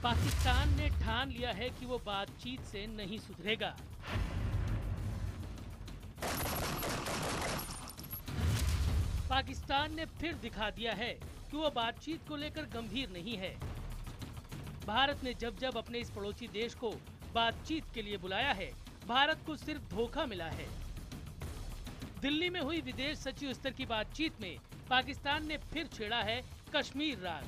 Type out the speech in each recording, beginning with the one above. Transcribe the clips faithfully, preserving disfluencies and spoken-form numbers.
पाकिस्तान ने ठान लिया है कि वो बातचीत से नहीं सुधरेगा। पाकिस्तान ने फिर दिखा दिया है कि वो बातचीत को लेकर गंभीर नहीं है। भारत ने जब जब अपने इस पड़ोसी देश को बातचीत के लिए बुलाया है, भारत को सिर्फ धोखा मिला है। दिल्ली में हुई विदेश सचिव स्तर की बातचीत में पाकिस्तान ने फिर छेड़ा है कश्मीर राग।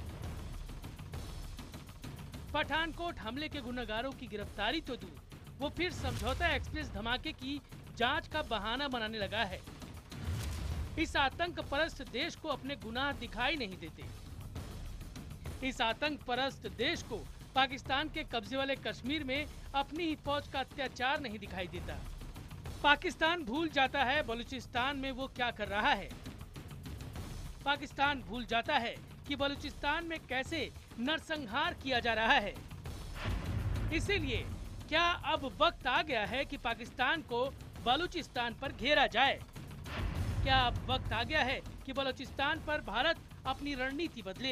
पठानकोट हमले के गुनहगारों की गिरफ्तारी तो दूर, वो फिर समझौता एक्सप्रेस धमाके की जांच का बहाना बनाने लगा है। इस आतंक परस्त देश को अपने गुनाह दिखाई नहीं देते। इस आतंक परस्त देश को पाकिस्तान के कब्जे वाले कश्मीर में अपनी ही फौज का अत्याचार नहीं दिखाई देता। पाकिस्तान भूल जाता है बलूचिस्तान में वो क्या कर रहा है। पाकिस्तान भूल जाता है कि बलूचिस्तान में कैसे नरसंहार किया जा रहा है। इसीलिए क्या अब वक्त आ गया है कि पाकिस्तान को बलूचिस्तान पर घेरा जाए? क्या अब वक्त आ गया है कि बलूचिस्तान पर भारत अपनी रणनीति बदले?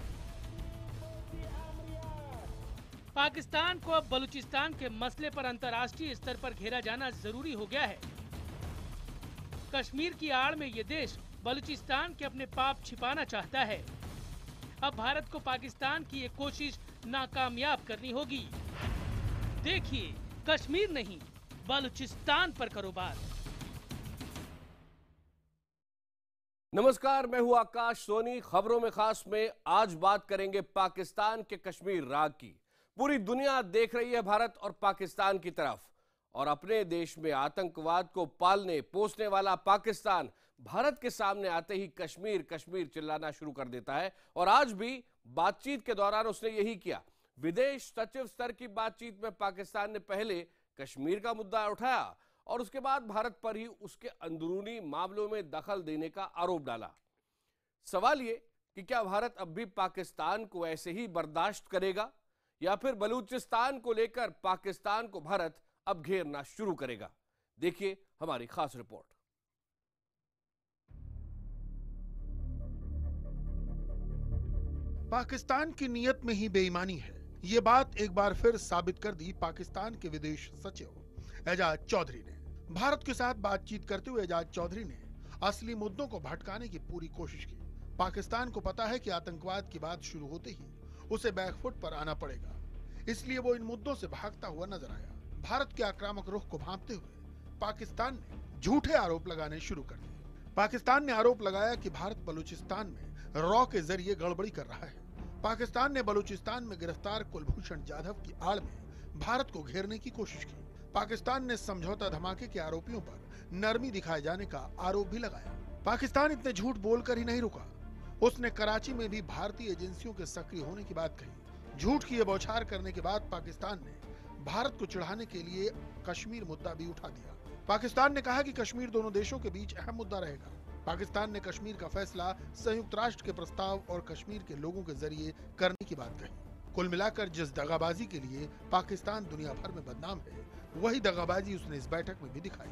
पाकिस्तान को अब बलूचिस्तान के मसले पर अंतर्राष्ट्रीय स्तर पर घेरा जाना जरूरी हो गया है। कश्मीर की आड़ में ये देश बलूचिस्तान के अपने पाप छिपाना चाहता है। अब भारत को पाकिस्तान की ये कोशिश नाकामयाब करनी होगी। देखिए, कश्मीर नहीं, बलूचिस्तान पर करो बात। नमस्कार, मैं हूं आकाश सोनी। खबरों में खास में आज बात करेंगे पाकिस्तान के कश्मीर राग की। पूरी दुनिया देख रही है भारत और पाकिस्तान की तरफ, और अपने देश में आतंकवाद को पालने पोसने वाला पाकिस्तान भारत के सामने आते ही कश्मीर कश्मीर चिल्लाना शुरू कर देता है। और आज भी बातचीत के दौरान उसने यही किया। विदेश सचिव स्तर की बातचीत में पाकिस्तान ने पहले कश्मीर का मुद्दा उठाया और उसके बाद भारत पर ही उसके अंदरूनी मामलों में दखल देने का आरोप डाला। सवाल ये कि क्या भारत अब भी पाकिस्तान को ऐसे ही बर्दाश्त करेगा, या फिर बलूचिस्तान को लेकर पाकिस्तान को भारत अब घेरना शुरू करेगा? देखिए हमारी खास रिपोर्ट। पाकिस्तान की नीयत में ही बेईमानी है, ये बात एक बार फिर साबित कर दी पाकिस्तान के विदेश सचिव एजाज चौधरी ने। भारत के साथ बातचीत करते हुए एजाज चौधरी ने असली मुद्दों को भटकाने की पूरी कोशिश की। पाकिस्तान को पता है कि आतंकवाद की बात शुरू होते ही उसे बैकफुट पर आना पड़ेगा, इसलिए वो इन मुद्दों से भागता हुआ नजर आया। भारत के आक्रामक रुख को भांपते हुए पाकिस्तान ने झूठे आरोप लगाने शुरू कर दिए। पाकिस्तान ने आरोप लगाया कि भारत बलूचिस्तान में रॉ के जरिए गड़बड़ी कर रहा है। पाकिस्तान ने बलूचिस्तान में गिरफ्तार कुलभूषण जाधव की आड़ में भारत को घेरने की कोशिश की। पाकिस्तान ने समझौता धमाके के आरोपियों पर नरमी दिखाए जाने का आरोप भी लगाया। पाकिस्तान इतने झूठ बोलकर ही नहीं रुका, उसने कराची में भी भारतीय एजेंसियों के सक्रिय होने की बात कही। झूठ की ये बौछार करने के बाद पाकिस्तान ने भारत को चिढ़ाने के लिए कश्मीर मुद्दा भी उठा दिया। पाकिस्तान ने कहा कि कश्मीर दोनों देशों के बीच अहम मुद्दा रहेगा। पाकिस्तान ने कश्मीर का फैसला संयुक्त राष्ट्र के प्रस्ताव और कश्मीर के लोगों के जरिए करने की बात कही। कुल मिलाकर जिस दगाबाजी के लिए पाकिस्तान दुनिया भर में बदनाम है, वही दगाबाजी उसने इस बैठक में भी दिखाई।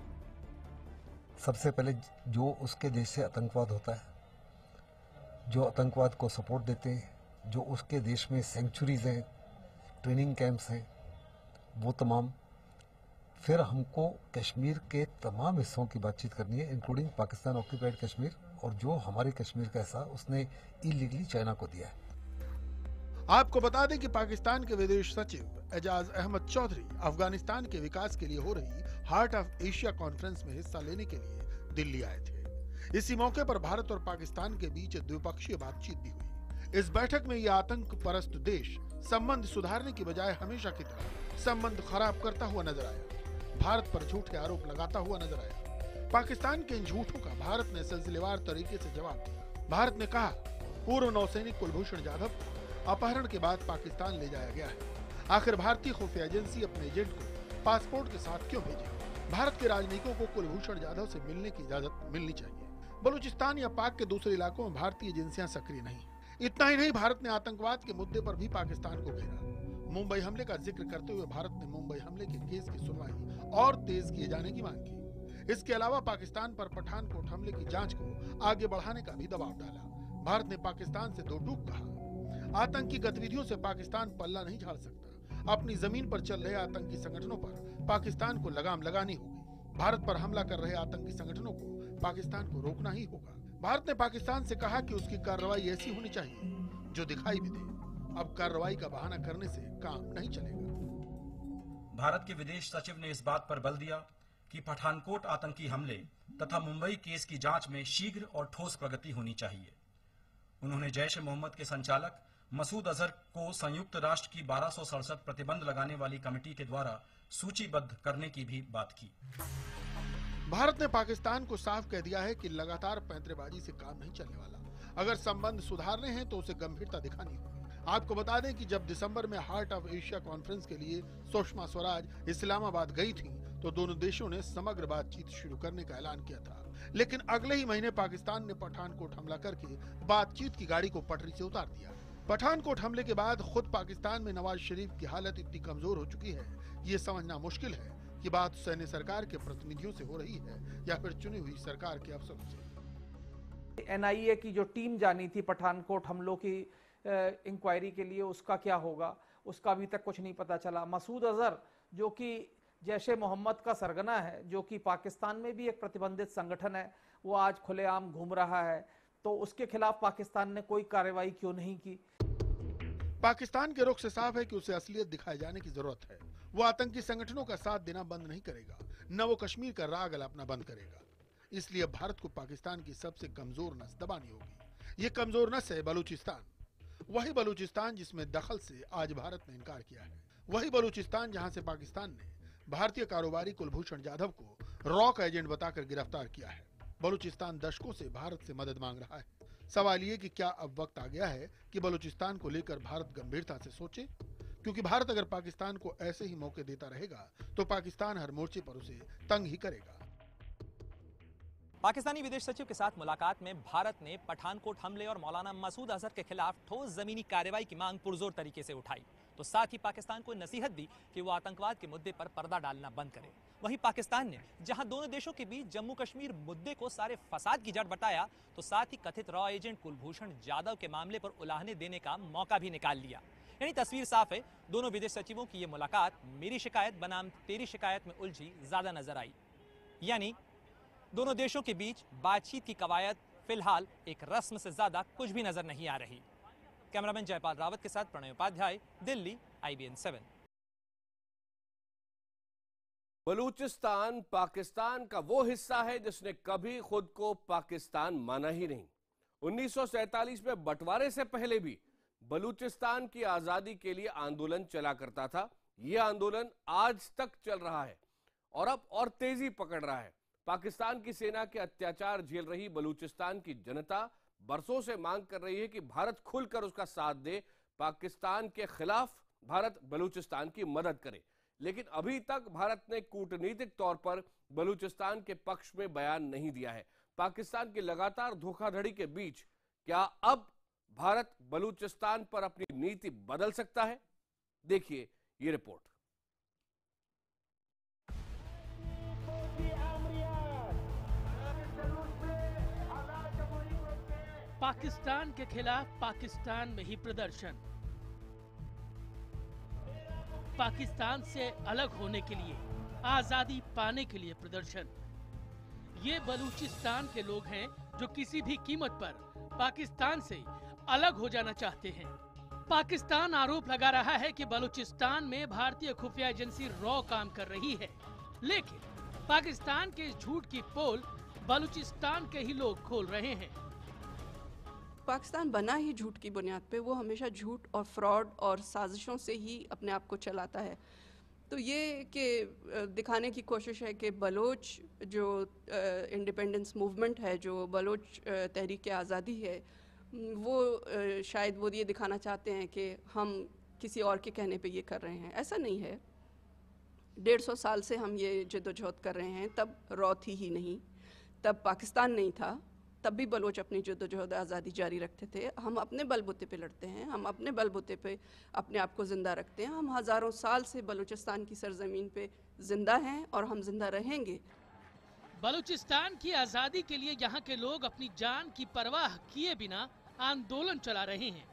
सबसे पहले जो उसके देश से आतंकवाद होता है, जो आतंकवाद को सपोर्ट देते हैं, जो उसके देश में सेंचुरीज हैं, ट्रेनिंग कैंप्स हैं, वो तमाम। फिर हमको कश्मीर के तमाम हिस्सों की बातचीत करनी है, इंक्लूडिंग पाकिस्तान ऑक्यूपाइड कश्मीर, और जो हमारे कश्मीर का हिस्सा उसने इलीगली चाइना को दिया है। आपको बता दें कि पाकिस्तान के विदेश सचिव एजाज अहमद चौधरी अफगानिस्तान के विकास के लिए हो रही हार्ट ऑफ एशिया कॉन्फ्रेंस में हिस्सा लेने के लिए दिल्ली आए थे। इसी मौके पर भारत और पाकिस्तान के बीच द्विपक्षीय बातचीत भी हुई। इस बैठक में यह आतंक परस्त देश संबंध सुधारने की बजाय हमेशा की तरह संबंध खराब करता हुआ नजर आया, भारत पर झूठे आरोप लगाता हुआ नजर आया। पाकिस्तान के इन झूठों का भारत ने सिलसिलेवार तरीके से जवाब दिया। भारत ने कहा, पूर्व नौसैनिक कुलभूषण जाधव को अपहरण के बाद पाकिस्तान ले जाया गया है। आखिर भारतीय खुफिया एजेंसी अपने एजेंट को पासपोर्ट के साथ क्यों भेजे? भारत के राजनयिकों को कुलभूषण जाधव से मिलने की इजाजत मिलनी चाहिए। बलूचिस्तान या पाक के दूसरे इलाकों में भारतीय एजेंसियां सक्रिय नहीं। इतना ही नहीं, भारत ने आतंकवाद के मुद्दे पर भी पाकिस्तान को घेरा। मुंबई हमले का जिक्र करते हुए भारत ने मुंबई हमले के केस की सुनवाई और तेज किए जाने की मांग की। इसके अलावा पाकिस्तान पर पठानकोट हमले की जांच को आगे बढ़ाने का भी दबाव डाला। भारत ने पाकिस्तान से दो टूक कहा। आतंकी गतिविधियों से पाकिस्तान पल्ला नहीं झाड़ सकता। अपनी जमीन पर चल रहे आतंकी संगठनों पर पाकिस्तान को लगाम लगानी होगी। भारत पर हमला कर रहे आतंकी संगठनों को पाकिस्तान को रोकना ही होगा। भारत ने पाकिस्तान से कहा कि उसकी कार्रवाई ऐसी होनी चाहिए जो दिखाई भी दे। अब कार्रवाई का बहाना करने से काम नहीं चलेगा। भारत के विदेश सचिव ने इस बात पर बल दिया कि पठानकोट आतंकी हमले तथा मुंबई केस की जांच में शीघ्र और ठोस प्रगति होनी चाहिए। उन्होंने जैश ए मोहम्मद के संचालक मसूद अजहर को संयुक्त राष्ट्र की बारह सौ सड़सठ प्रतिबंध लगाने वाली कमेटी के द्वारा सूचीबद्ध करने की भी बात की। भारत ने पाकिस्तान को साफ कह दिया है कि लगातार पैंतरेबाजी से काम नहीं चलने वाला। अगर संबंध सुधारने हैं तो उसे गंभीरता दिखानी होगी। आपको बता दें कि जब दिसंबर में हार्ट ऑफ एशिया कॉन्फ्रेंस के लिए सुषमा स्वराज इस्लामाबाद गई थी तो दोनों देशों ने समग्र बातचीत शुरू करने का ऐलान किया था। लेकिन अगले ही महीने पाकिस्तान ने पठानकोट हमला करके बातचीत की गाड़ी को पटरी से उतार दिया। पठानकोट हमले के बाद खुद पाकिस्तान में नवाज शरीफ की हालत इतनी कमजोर हो चुकी है, ये समझना मुश्किल है कि बात सैन्य सरकार के प्रतिनिधियों से हो रही है या फिर चुनी हुई सरकार के अफसरों से। एन आई ए की जो टीम जानी थी पठानकोट हमलों की इंक्वायरी के लिए, उसका क्या होगा, उसका अभी तक कुछ नहीं पता चला। मसूद अजहर जो कि जैश ए मोहम्मद का सरगना है, जो कि पाकिस्तान में भी एक प्रतिबंधित संगठन है, वो आज खुलेआम घूम रहा है, तो उसके खिलाफ पाकिस्तान ने कोई कार्रवाई क्यों नहीं की? पाकिस्तान के रुख से साफ है कि उसे असलियत दिखाए जाने की जरूरत है। वो आतंकी संगठनों का साथ देना बंद नहीं करेगा, न वो कश्मीर का राग अलापना बंद करेगा। इसलिए भारत को पाकिस्तान की सबसे कमजोर नस दबानी होगी। ये कमजोर नस है बलूचिस्तान। वही बलूचिस्तान जिसमें दखल से आज भारत ने इनकार किया है। वही बलूचिस्तान जहां से पाकिस्तान ने भारतीय कारोबारी कुलभूषण जाधव को रॉक एजेंट बताकर गिरफ्तार किया है। बलूचिस्तान दशकों से भारत से मदद मांग रहा है। सवाल ये कि क्या अब वक्त आ गया है कि बलूचिस्तान को लेकर भारत गंभीरता से सोचे, क्योंकि भारत अगर पाकिस्तान को ऐसे ही मौके देता रहेगा तो पाकिस्तान हर मोर्चे पर उसे तंग ही करेगा। पाकिस्तानी विदेश सचिव के साथ मुलाकात में भारत ने पठानकोट हमले और मौलाना मसूद अजहर के खिलाफ ठोस जमीनी कार्रवाई की मांग पुरजोर तरीके से उठाई, तो साथ ही पाकिस्तान को नसीहत दी कि वो आतंकवाद के मुद्दे पर पर्दा डालना बंद करे। वहीं पाकिस्तान ने जहां दोनों देशों के बीच जम्मू कश्मीर मुद्दे को सारे फसाद की जड़ बताया, तो साथ ही कथित रॉ एजेंट कुलभूषण जाधव के मामले पर उलाहने देने का मौका भी निकाल लिया। यानी तस्वीर साफ है, दोनों विदेश सचिवों की ये मुलाकात मेरी शिकायत बनाम तेरी शिकायत में उलझी ज्यादा नजर आई। यानी दोनों देशों के बीच बातचीत की कवायद फिलहाल एक रस्म से ज्यादा कुछ भी नजर नहीं आ रही। कैमरामैन जयपाल रावत के साथ Pranay Upadhyay, Delhi, I B N seven. Balochistan Pakistan का वो हिस्सा है जिसने कभी खुद को पाकिस्तान माना ही नहीं। उन्नीस सौ सैंतालीस में बंटवारे से पहले भी बलूचिस्तान की आजादी के लिए आंदोलन चला करता था। यह आंदोलन आज तक चल रहा है और अब और तेजी पकड़ रहा है। पाकिस्तान की सेना के अत्याचार झेल रही बलूचिस्तान की जनता बरसों से मांग कर रही है कि भारत खुलकर उसका साथ दे, पाकिस्तान के खिलाफ भारत बलूचिस्तान की मदद करे। लेकिन अभी तक भारत ने कूटनीतिक तौर पर बलूचिस्तान के पक्ष में बयान नहीं दिया है। पाकिस्तान की लगातार धोखाधड़ी के बीच क्या अब भारत बलूचिस्तान पर अपनी नीति बदल सकता है? देखिए ये रिपोर्ट। पाकिस्तान के खिलाफ पाकिस्तान में ही प्रदर्शन, पाकिस्तान से अलग होने के लिए, आजादी पाने के लिए प्रदर्शन। ये बलूचिस्तान के लोग हैं जो किसी भी कीमत पर पाकिस्तान से अलग हो जाना चाहते हैं। पाकिस्तान आरोप लगा रहा है कि बलूचिस्तान में भारतीय खुफिया एजेंसी रॉ काम कर रही है, लेकिन पाकिस्तान के इस झूठ की पोल बलूचिस्तान के ही लोग खोल रहे हैं। पाकिस्तान बना ही झूठ की बुनियाद पे, वो हमेशा झूठ और फ्रॉड और साजिशों से ही अपने आप को चलाता है। तो ये कि दिखाने की कोशिश है कि बलोच जो इंडिपेंडेंस मूवमेंट है, जो बलोच तहरीक आज़ादी है, वो शायद वो ये दिखाना चाहते हैं कि हम किसी और के कहने पे ये कर रहे हैं। ऐसा नहीं है। डेढ़ सौ साल से हम ये जद्दोजहद कर रहे हैं। तब रॉ थी ही नहीं, तब पाकिस्तान नहीं था, तब भी बलोच अपनी जद्दोजहद आज़ादी जारी रखते थे। हम अपने बलबूते पे लड़ते हैं, हम अपने बलबूते पे अपने आप को ज़िंदा रखते हैं। हम हज़ारों साल से बलूचिस्तान की सरजमीन पे ज़िंदा हैं और हम ज़िंदा रहेंगे। बलूचिस्तान की आज़ादी के लिए यहाँ के लोग अपनी जान की परवाह किए बिना आंदोलन चला रहे हैं।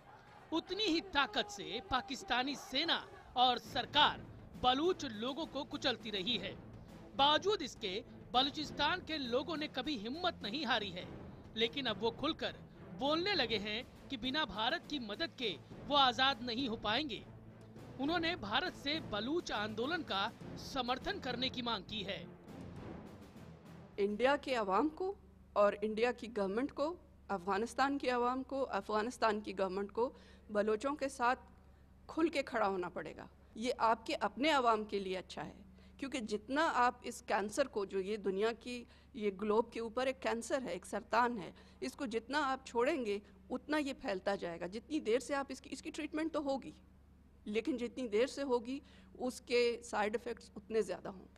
उतनी ही ताकत से पाकिस्तानी सेना और सरकार बलूच लोगों को कुचलती रही है। बावजूद इसके बलूचिस्तान के लोगों ने कभी हिम्मत नहीं हारी है, लेकिन अब वो खुलकर बोलने लगे हैं कि बिना भारत की मदद के वो आजाद नहीं हो पाएंगे। उन्होंने भारत से बलूच आंदोलन का समर्थन करने की मांग की है। इंडिया के अवाम को और इंडिया की गवर्नमेंट को, अफगानिस्तान की अवाम को, अफगानिस्तान की गवर्नमेंट को बलोचों के साथ खुल के खड़ा होना पड़ेगा। ये आपके अपने अवाम के लिए अच्छा है, क्योंकि जितना आप इस कैंसर को, जो ये दुनिया की, ये ग्लोब के ऊपर एक कैंसर है, एक सरतान है, इसको जितना आप छोड़ेंगे उतना ये फैलता जाएगा। जितनी देर से आप इसकी इसकी ट्रीटमेंट तो होगी, लेकिन जितनी देर से होगी उसके साइड इफ़ेक्ट्स उतने ज़्यादा होंगे।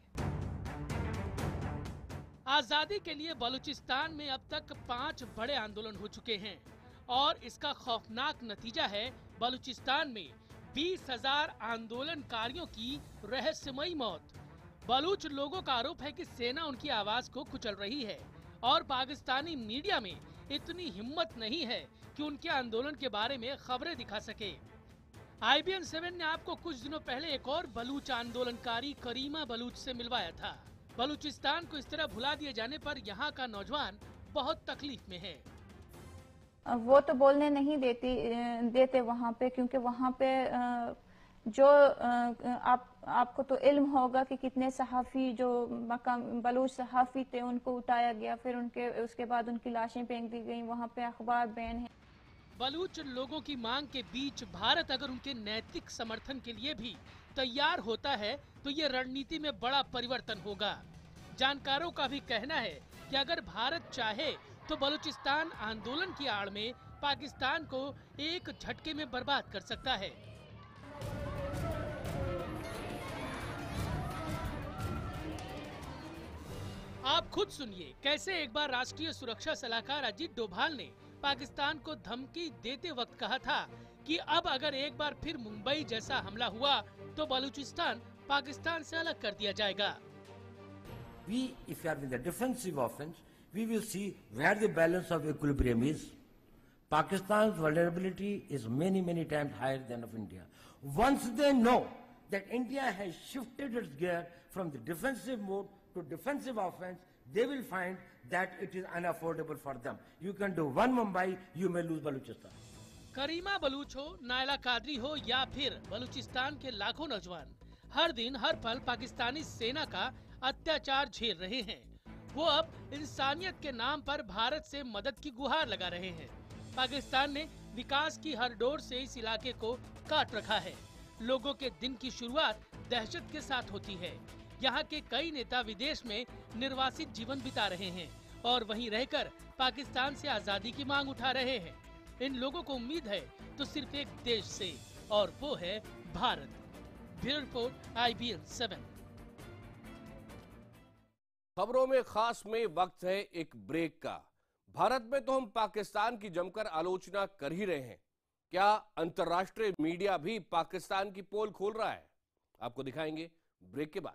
आज़ादी के लिए बलूचिस्तान में अब तक पांच बड़े आंदोलन हो चुके हैं और इसका खौफनाक नतीजा है बलूचिस्तान में बीस हजार आंदोलनकारियों की रहस्यमयी मौत। बलूच लोगों का आरोप है कि सेना उनकी आवाज को कुचल रही है और पाकिस्तानी मीडिया में इतनी हिम्मत नहीं है कि उनके आंदोलन के बारे में खबरें दिखा सके। आई बी एन सेवन ने आपको कुछ दिनों पहले एक और बलूच आंदोलनकारी करीमा बलूच से मिलवाया था। बलूचिस्तान को इस तरह भुला दिए जाने पर यहाँ का नौजवान बहुत तकलीफ में है। वो तो बोलने नहीं देती देते वहाँ पे, क्योंकि वहाँ पे जो आप आपको तो इल्म होगा कि कितने सहाफ़ी जो मकाम बलूच सहाफ़ी थे उनको उठाया गया, फिर उनके उसके बाद उनकी लाशें फेंक दी गई, वहाँ पे अखबार बैन है। बलूच लोगों की मांग के बीच भारत अगर उनके नैतिक समर्थन के लिए भी तैयार होता है तो ये रणनीति में बड़ा परिवर्तन होगा। जानकारों का भी कहना है कि अगर भारत चाहे तो बलूचिस्तान आंदोलन की आड़ में पाकिस्तान को एक झटके में बर्बाद कर सकता है। आप खुद सुनिए कैसे एक बार राष्ट्रीय सुरक्षा सलाहकार अजीत डोभाल ने पाकिस्तान को धमकी देते वक्त कहा था कि अब अगर एक बार फिर मुंबई जैसा हमला हुआ तो बलूचिस्तान पाकिस्तान से अलग कर दिया जाएगा। We, if we are with a defensive offense, we will see where the balance of equilibrium is. Pakistan's vulnerability is many, many times higher than of India. Once they know that India has shifted its gear from the defensive mode to defensive offense, they will find that it is unaffordable for them. You can do one Mumbai, you may lose Balochistan. करीमा बलूच हो, नायला कादरी हो या फिर बलूचिस्तान के लाखों नौजवान हर दिन हर पल पाकिस्तानी सेना का अत्याचार झेल रहे हैं। वो अब इंसानियत के नाम पर भारत से मदद की गुहार लगा रहे हैं। पाकिस्तान ने विकास की हर डोर से इस इलाके को काट रखा है। लोगों के दिन की शुरुआत दहशत के साथ होती है। यहाँ के कई नेता विदेश में निर्वासित जीवन बिता रहे हैं और वहीं रहकर पाकिस्तान से आजादी की मांग उठा रहे हैं। इन लोगों को उम्मीद है तो सिर्फ एक देश से, और वो है Bharat. Bureau report I B N seven. खबरों में खास में वक्त है एक ब्रेक का। भारत में तो हम पाकिस्तान की जमकर आलोचना कर ही रहे हैं, क्या अंतर्राष्ट्रीय मीडिया भी पाकिस्तान की पोल खोल रहा है? आपको दिखाएंगे ब्रेक के बाद।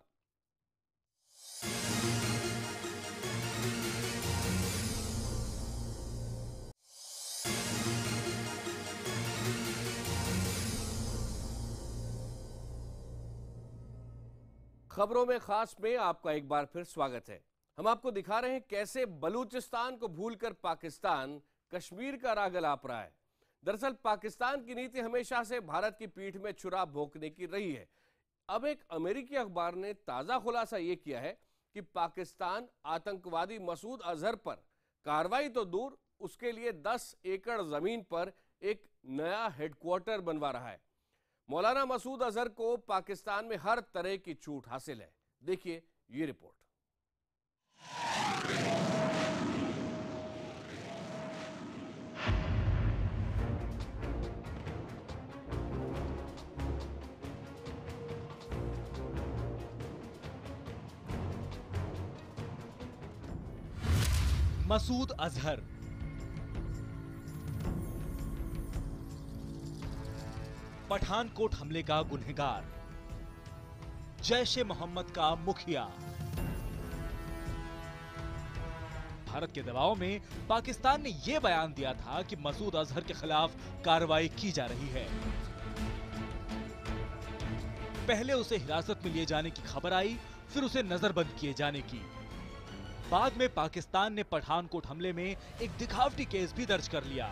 खबरों में खास में आपका एक बार फिर स्वागत है। हम आपको दिखा रहे हैं कैसे बलूचिस्तान को भूलकर पाकिस्तान कश्मीर का राग अलाप रहा है। दरअसल पाकिस्तान की नीति हमेशा से भारत की पीठ में छुरा भोंकने की रही है। अब एक अमेरिकी अखबार ने ताजा खुलासा यह किया है कि पाकिस्तान आतंकवादी मसूद अजहर पर कार्रवाई तो दूर, उसके लिए दस एकड़ जमीन पर एक नया हेडक्वार्टर बनवा रहा है। मौलाना मसूद अजहर को पाकिस्तान में हर तरह की छूट हासिल है। देखिए ये रिपोर्ट। मसूद अजहर पठानकोट हमले का गुनहगार, जैश ए मोहम्मद का मुखिया, भारत के दबाव में पाकिस्तान ने ये बयान दिया था कि मसूद अजहर के खिलाफ कार्रवाई की जा रही है। पहले उसे हिरासत में लिए जाने की खबर आई, फिर उसे नजरबंद किए जाने की। बाद में पाकिस्तान ने पठानकोट हमले में एक दिखावटी केस भी दर्ज कर लिया।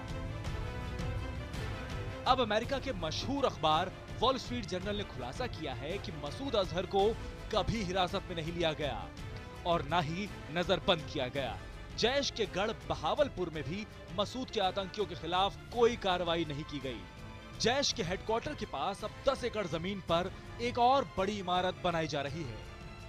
अब अमेरिका के मशहूर अखबार वॉल स्ट्रीट जर्नल ने खुलासा किया है कि मसूद अजहर को कभी हिरासत में नहीं लिया गया और न ही नजरबंद किया गया। जैश के गढ़ बहावलपुर में भी मसूद के आतंकियों के खिलाफ कोई कार्रवाई नहीं की गई। जैश के हेडक्वार्टर के पास अब दस एकड़ जमीन पर एक और बड़ी इमारत बनाई जा रही है।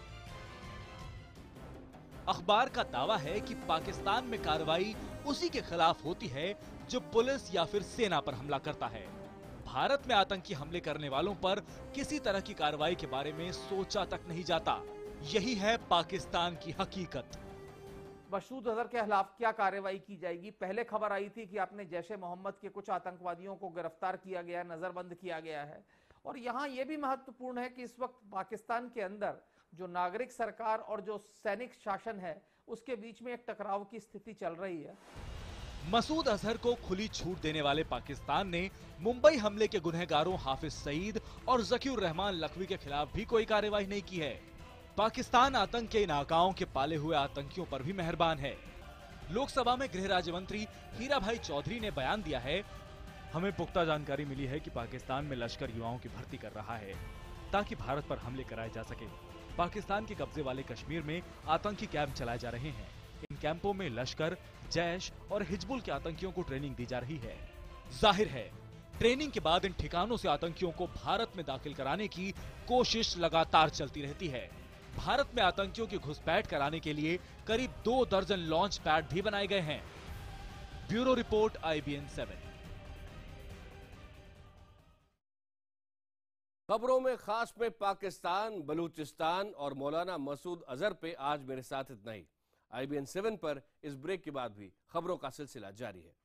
अखबार का दावा है कि पाकिस्तान में कार्रवाई उसी के खिलाफ होती है जो पुलिस या फिर सेना पर हमला करता है। भारत में आतंकी हमले करने वालों पर किसी तरह की कार्रवाई के बारे में सोचा तक नहीं जाता। यही है पाकिस्तान की हकीकत। मसूद अजहर के खिलाफ क्या कार्रवाई की जाएगी? पहले खबर आई थी कि आपने जैशे मोहम्मद के कुछ आतंकवादियों को गिरफ्तार किया गया, नजरबंद किया गया है। और यहाँ यह भी महत्वपूर्ण है कि इस वक्त पाकिस्तान के अंदर जो नागरिक सरकार और जो सैनिक शासन है उसके बीच में एक टकराव की स्थिति चल रही है। मसूद अजहर को खुली छूट देने वाले पाकिस्तान ने मुंबई हमले के गुनहगारों हाफिज सईद और जकीउर रहमान लखवी के खिलाफ भी कोई कार्रवाई नहीं की है। पाकिस्तान आतंक के इन आकाओं के पाले हुए आतंकियों पर भी मेहरबान है। लोकसभा में गृह राज्य मंत्री हीरा भाई चौधरी ने बयान दिया है, हमें पुख्ता जानकारी मिली है कि पाकिस्तान में लश्कर युवाओं की भर्ती कर रहा है ताकि भारत पर हमले कराए जा सके। पाकिस्तान के कब्जे वाले कश्मीर में आतंकी कैंप चलाए जा रहे हैं। इन कैंपों में लश्कर, जैश और हिजबुल के आतंकियों को ट्रेनिंग दी जा रही है। जाहिर है ट्रेनिंग के बाद इन ठिकानों से आतंकियों को भारत में दाखिल कराने की कोशिश लगातार चलती रहती है। भारत में आतंकियों की घुसपैठ कराने के लिए करीब दो दर्जन लॉन्च पैड भी बनाए गए हैं। Bureau report I B N seven. खबरों में खास में पाकिस्तान, बलूचिस्तान और मौलाना मसूद अजहर पे आज मेरे साथ इतना ही। आई बी एन सेवन पर इस ब्रेक के बाद भी खबरों का सिलसिला जारी है।